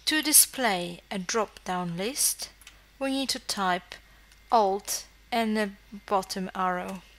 To display a drop-down list, we need to type Alt and the bottom arrow.